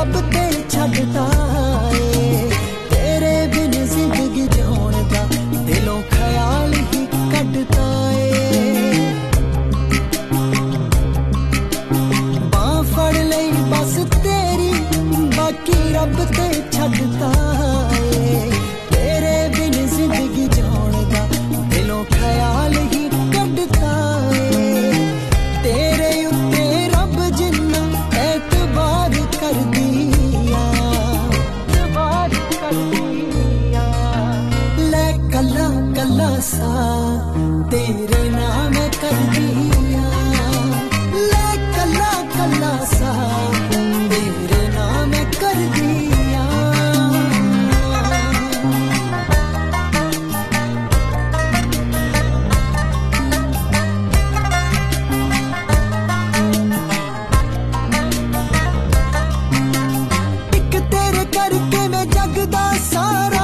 रब ते छड्डता ए तेरे बिन जिंदगी जिउण दा दिलों ख्याल ही कड्डता ए बां फड़ लई बस तेरी बाकी रब ते छड्डता ए तेरे बिन जिंदगी जिउण दा दिलों ख्याल ही कड्डता ए तेरे उत्ते रब जिन्ना एतबार कर दिया ले कला कला सा तेरे नाम कर दिया ले कला कला सा तेरे नाम कर दिया एक तेरे करके मैं जग दा सारा